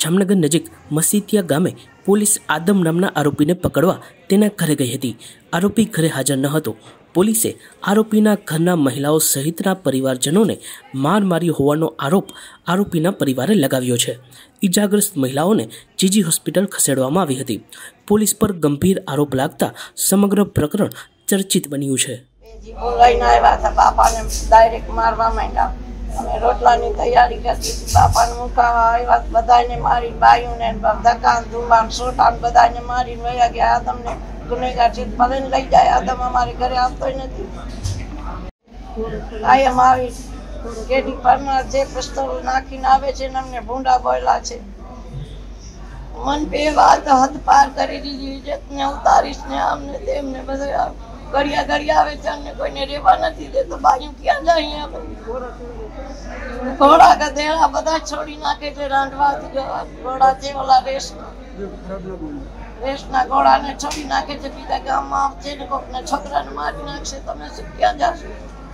જામનગર નજીક મસીતિયા ગામે પોલીસ આદમ નામના આરોપીને પકડવા તેના ઘરે ગઈ હતી। આરોપી ઘરે હાજર ન હતો। પોલીસે આરોપીના ઘરના મહિલાઓ સહિતના પરિવારજનોને માર માર્યો હોવાનો આરોપ આરોપીના પરિવારે લગાવ્યો છે। ઈજાગ્રસ્ત મહિલાઓને જીજી હોસ્પિટલ ખસેડવામાં આવી હતી। પોલીસ પર ગંભીર આરોપ લાગતા સમગ્ર પ્રકરણ ચર્ચિત બન્યું છે। रोटलानी तैयारी करती थी बापा ने मुकावा आया बधाई मारी बायू ने धक्का धुमान सोटान बधाई ने मारी वया गया आदम ने गुनेगार चित पलन लई जाए आदम हमारे घरे आवतो ही नहीं। आई हमारी केडी परमार जे पिस्तौल नाखीने आवे छे ने अमने भूंडा बोयला छे। मन पे बात हद पार करी दीधी इज्जतने उतारीश ने हमने तेमने बधा गरिया गरिया आवे छे ने कोईने रेवा नथी देतो बायू क्यां जाई हम घोड़ा का देड़ा बधा छोड़ी नाखे छे रांडवा घोड़ा छे ओला रेस ना घोड़ा ने छोड़ी नाखे छे बीजा गाम में आवशे ने कोक ने छोकरा ने मारी नाखशे तमे शुं क्यां जाशो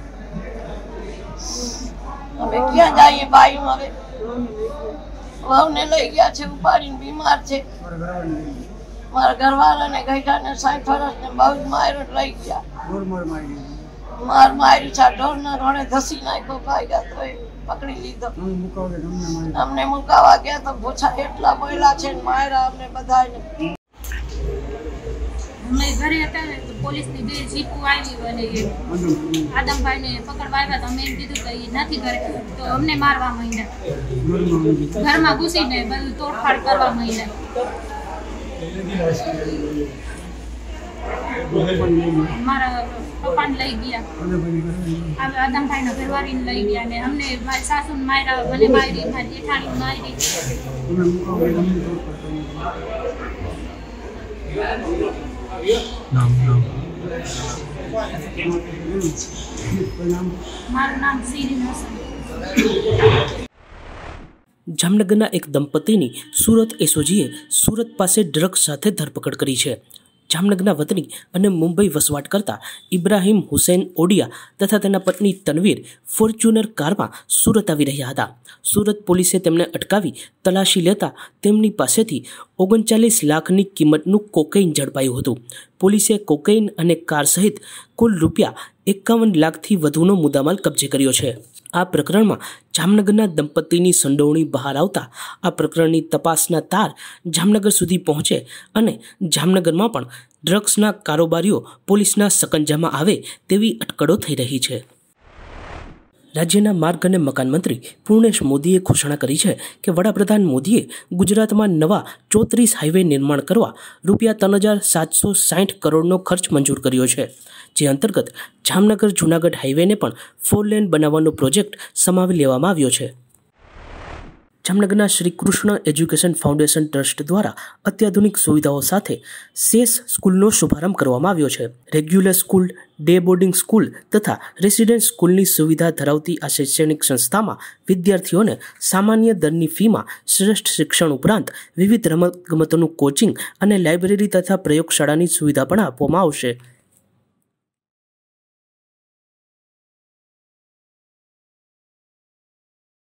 हमें क्यां जाईए बायू हवे वहू ने लई गया छे उपाड़ीने बीमार छे मारा घरवाला ने गईठा ने 60 वर्ष ने बहुत मार्यो लई गया मार मारी छा ढोर ना रोणे धसी नाख्यो भाग्या तो पकड़ी लीधो हमने मुकावा गया तो पूछा एटला बोयला छे मायरा हमने बधाई ने मैं घरे હતા ને તો પોલીસ ની બે જીપો આવી અને આદમભાઈ ને પકડવા આવ્યા તો અમે એમ કીધું કે ઈ નથી ઘરે તો અમને મારવા માંડ્યા ઘરમાં ઘૂસીને બધું તોડફાડ કરવા માંડ્યા। મારા પપ્પાને લઈ ગયા આદમભાઈના ઘરવાળીને લઈ ગયા ને અમને મારી સાસુને માર્યા મને મારી મારી જેઠાણીને મારી। મારું નામ સીરીન હસન। જામનગરના એક દંપતીની સુરત એસઓજીએ સુરત પાસે ડ્રગ્સ સાથે ધરપકડ કરી છે। જામનગરના વતની અને મુંબઈ વસવાટ કરતા ઇબ્રાહિમ હુસૈન ઓડિયા તથા તેના પત્ની તનવીર ફોર્ચ્યુનર કારમાં સુરત આવી રહ્યા હતા। સુરત પોલીસે તેમને અટકાવી તલાશી લેતા તેમની પાસેથી 39 લાખની કિંમતનું કોકેઇન ઝડપાયું હતું। પોલીસે કોકેઇન અને કાર સહિત કુલ ₹51 લાખથી વધુનો મુદ્દામાલ કબજે કર્યો છે। આ પ્રકરણમાં જામનગરના દંપતીની સંડોવણી બહાર આવતા આ પ્રકરણની તપાસના તાર જામનગર સુધી પહોંચે અને જામનગરમાં પણ ડ્રગ્સના કારોબારીઓ પોલીસના સકંજામાં આવે તેવી અટકળો થઈ રહી છે। રાજ્યના માર્ગ અને મકાન મંત્રી પૂર્ણેશ મોદીએ ઘોષણા કરી છે કે વડાપ્રધાન મોદીએ ગુજરાતમાં નવા 34 હાઈવે નિર્માણ કરવા ₹3,760 કરોડનો ખર્ચ મંજૂર કર્યો છે, જે અંતર્ગત જામનગર જૂનાગઢ હાઈવેને પણ 4 લેન બનાવવાનો પ્રોજેક્ટ સમાવી લેવામાં આવ્યો છે। જામનગરના Shri Krishna education foundation trust દ્વારા અત્યાધુનિક સુવિધાઓ સાથે સેસ સ્કૂલનો શુભારંભ કરવામાં આવ્યો છે। Regular school, day boarding school તથા રેસિડેન્સ સ્કૂલની સુવિધા ધરાવતી આ શૈક્ષણિક સંસ્થામાં વિદ્યાર્થીઓને સામાન્ય દરની ફીમાં શ્રેષ્ઠ શિક્ષણ ઉપરાંત વિવિધ રમતગમતોનું કોચિંગ અને લાઇબ્રેરી તથા પ્રયોગશાળાની સુવિધા પણ આપવામાં આવશે।